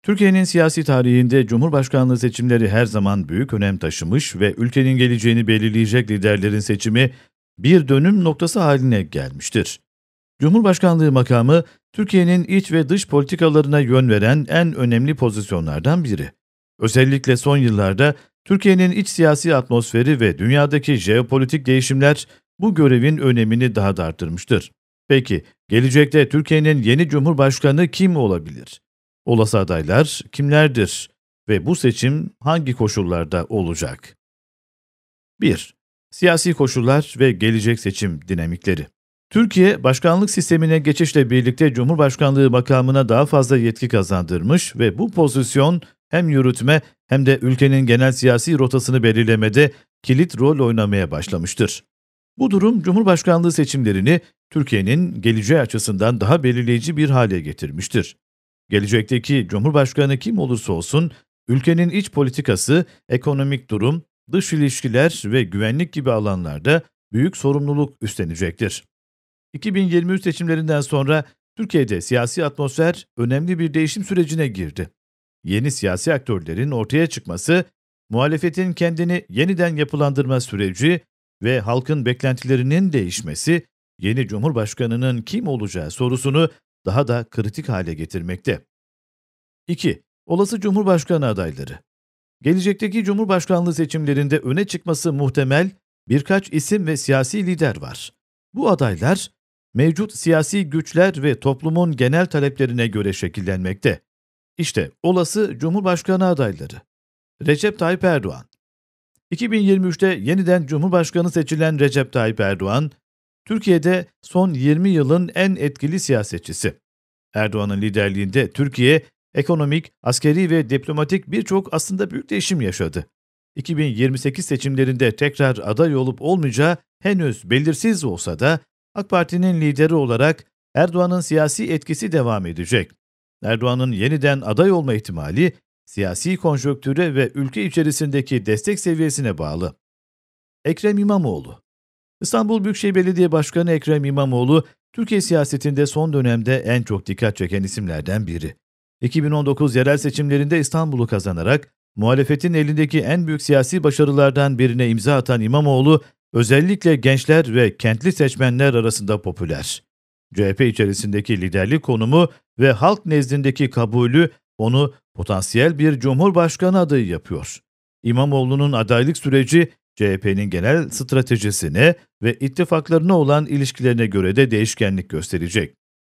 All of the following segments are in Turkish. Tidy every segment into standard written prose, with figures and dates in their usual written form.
Türkiye'nin siyasi tarihinde Cumhurbaşkanlığı seçimleri her zaman büyük önem taşımış ve ülkenin geleceğini belirleyecek liderlerin seçimi bir dönüm noktası haline gelmiştir. Cumhurbaşkanlığı makamı, Türkiye'nin iç ve dış politikalarına yön veren en önemli pozisyonlardan biri. Özellikle son yıllarda Türkiye'nin iç siyasi atmosferi ve dünyadaki jeopolitik değişimler bu görevin önemini daha da arttırmıştır. Peki, gelecekte Türkiye'nin yeni Cumhurbaşkanı kim olabilir? Olası adaylar kimlerdir ve bu seçim hangi koşullarda olacak? 1. Siyasi koşullar ve gelecek seçim dinamikleri. Türkiye, başkanlık sistemine geçişle birlikte Cumhurbaşkanlığı makamına daha fazla yetki kazandırmış ve bu pozisyon hem yürütme hem de ülkenin genel siyasi rotasını belirlemede kilit rol oynamaya başlamıştır. Bu durum Cumhurbaşkanlığı seçimlerini Türkiye'nin geleceği açısından daha belirleyici bir hale getirmiştir. Gelecekteki Cumhurbaşkanı kim olursa olsun, ülkenin iç politikası, ekonomik durum, dış ilişkiler ve güvenlik gibi alanlarda büyük sorumluluk üstlenecektir. 2023 seçimlerinden sonra Türkiye'de siyasi atmosfer önemli bir değişim sürecine girdi. Yeni siyasi aktörlerin ortaya çıkması, muhalefetin kendini yeniden yapılandırma süreci ve halkın beklentilerinin değişmesi, yeni Cumhurbaşkanının kim olacağı sorusunu daha da kritik hale getirmekte. 2. Olası Cumhurbaşkanı adayları. Gelecekteki Cumhurbaşkanlığı seçimlerinde öne çıkması muhtemel birkaç isim ve siyasi lider var. Bu adaylar, mevcut siyasi güçler ve toplumun genel taleplerine göre şekillenmekte. İşte olası Cumhurbaşkanı adayları. Recep Tayyip Erdoğan. 2023'te yeniden Cumhurbaşkanı seçilen Recep Tayyip Erdoğan, Türkiye'de son 20 yılın en etkili siyasetçisi. Erdoğan'ın liderliğinde Türkiye, ekonomik, askeri ve diplomatik birçok aslında büyük değişim yaşadı. 2028 seçimlerinde tekrar aday olup olmayacağı henüz belirsiz olsa da AK Parti'nin lideri olarak Erdoğan'ın siyasi etkisi devam edecek. Erdoğan'ın yeniden aday olma ihtimali siyasi konjonktüre ve ülke içerisindeki destek seviyesine bağlı. Ekrem İmamoğlu. İstanbul Büyükşehir Belediye Başkanı Ekrem İmamoğlu, Türkiye siyasetinde son dönemde en çok dikkat çeken isimlerden biri. 2019 yerel seçimlerinde İstanbul'u kazanarak muhalefetin elindeki en büyük siyasi başarılardan birine imza atan İmamoğlu, özellikle gençler ve kentli seçmenler arasında popüler. CHP içerisindeki liderlik konumu ve halk nezdindeki kabulü onu potansiyel bir cumhurbaşkanı adayı yapıyor. İmamoğlu'nun adaylık süreci, CHP'nin genel stratejisine ve ittifaklarına olan ilişkilerine göre de değişkenlik gösterecek.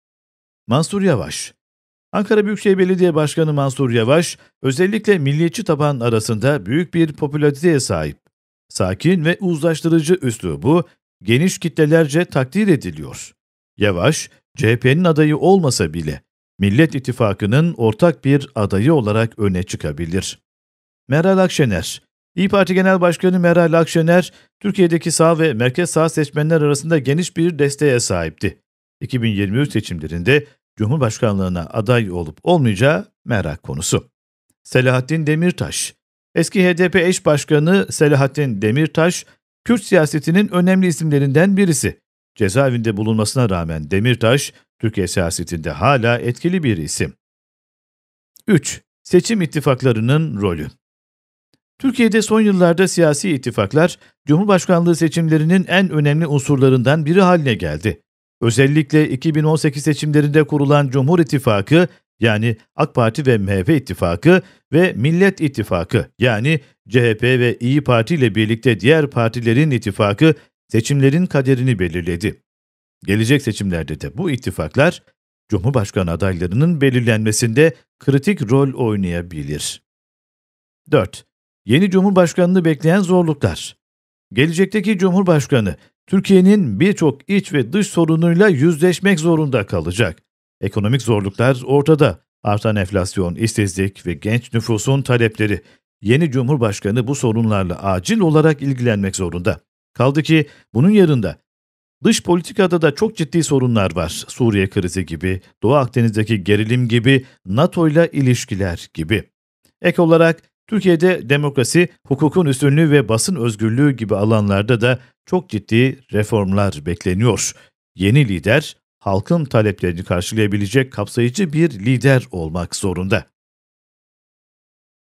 Mansur Yavaş. Ankara Büyükşehir Belediye Başkanı Mansur Yavaş, özellikle milliyetçi taban arasında büyük bir popülariteye sahip. Sakin ve uzlaştırıcı üslubu geniş kitlelerce takdir ediliyor. Yavaş, CHP'nin adayı olmasa bile Millet İttifakı'nın ortak bir adayı olarak öne çıkabilir. Meral Akşener. İYİ Parti Genel Başkanı Meral Akşener, Türkiye'deki sağ ve merkez sağ seçmenler arasında geniş bir desteğe sahipti. 2023 seçimlerinde Cumhurbaşkanlığına aday olup olmayacağı merak konusu. Selahattin Demirtaş. Eski HDP eş başkanı Selahattin Demirtaş, Kürt siyasetinin önemli isimlerinden birisi. Cezaevinde bulunmasına rağmen Demirtaş, Türkiye siyasetinde hala etkili bir isim. 3. Seçim ittifaklarının rolü. Türkiye'de son yıllarda siyasi ittifaklar, Cumhurbaşkanlığı seçimlerinin en önemli unsurlarından biri haline geldi. Özellikle 2018 seçimlerinde kurulan Cumhur İttifakı, yani AK Parti ve MHP İttifakı ve Millet İttifakı, yani CHP ve İYİ Parti ile birlikte diğer partilerin ittifakı, seçimlerin kaderini belirledi. Gelecek seçimlerde de bu ittifaklar, Cumhurbaşkanı adaylarının belirlenmesinde kritik rol oynayabilir. 4. Yeni Cumhurbaşkanını bekleyen zorluklar. Gelecekteki Cumhurbaşkanı, Türkiye'nin birçok iç ve dış sorunuyla yüzleşmek zorunda kalacak. Ekonomik zorluklar ortada. Artan enflasyon, işsizlik ve genç nüfusun talepleri. Yeni Cumhurbaşkanı bu sorunlarla acil olarak ilgilenmek zorunda. Kaldı ki bunun yanında dış politikada da çok ciddi sorunlar var. Suriye krizi gibi, Doğu Akdeniz'deki gerilim gibi, NATO ile ilişkiler gibi. Ek olarak Türkiye'de demokrasi, hukukun üstünlüğü ve basın özgürlüğü gibi alanlarda da çok ciddi reformlar bekleniyor. Yeni lider, halkın taleplerini karşılayabilecek kapsayıcı bir lider olmak zorunda.